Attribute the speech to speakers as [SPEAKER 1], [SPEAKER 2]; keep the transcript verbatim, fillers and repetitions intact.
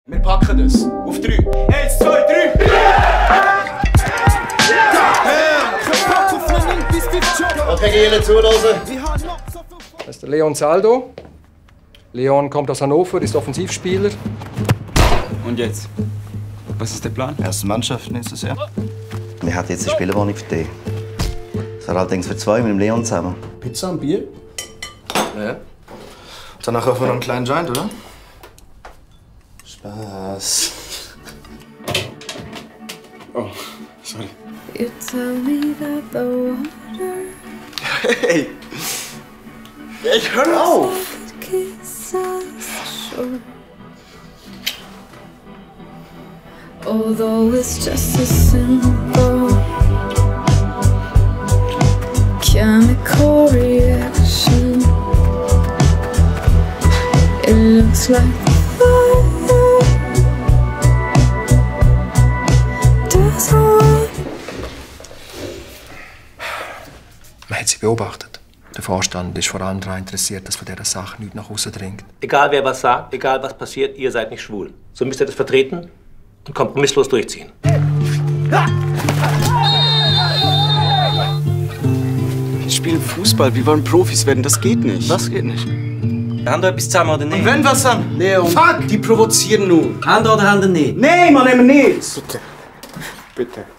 [SPEAKER 1] Wir packen das. Auf drei. Eins, zwei, drei.
[SPEAKER 2] Okay, geh ihnen zuhören.
[SPEAKER 3] Das ist der Leon Saldo. Leon kommt aus Hannover, ist Offensivspieler.
[SPEAKER 1] Und jetzt? Was ist der Plan?
[SPEAKER 2] Erste Mannschaft nächstes Jahr.
[SPEAKER 4] Wir hatten jetzt eine Spielerwohnung für dich. Das war allerdings für zwei mit dem Leon zusammen.
[SPEAKER 2] Pizza und Bier?
[SPEAKER 1] Ja.
[SPEAKER 2] Danach kaufen wir noch einen kleinen Giant, oder? Spaß.
[SPEAKER 1] Oh, sorry.
[SPEAKER 5] You tell me that the water
[SPEAKER 1] Hey! Hey, hör auf!
[SPEAKER 5] kisses shore. Although it's just a simple chemical reaction, it looks like fire doesn't want.
[SPEAKER 3] Man hat sie beobachtet. Der Vorstand ist vor allem daran interessiert, dass von dieser Sache nichts nach außen dringt.
[SPEAKER 6] Egal wer was sagt, egal was passiert, ihr seid nicht schwul. So müsst ihr das vertreten und kompromisslos durchziehen.
[SPEAKER 1] Wir spielen Fußball, wir wollen Profis werden, das geht nicht.
[SPEAKER 2] Was geht nicht?
[SPEAKER 6] Haben wir etwas zusammen oder nicht?
[SPEAKER 2] Wenn was dann?
[SPEAKER 1] Leon.
[SPEAKER 2] Fuck, die provozieren nur.
[SPEAKER 6] Haben wir oder haben wir nicht?
[SPEAKER 1] Nein, man, nehmen nicht! Bitte. Bitte.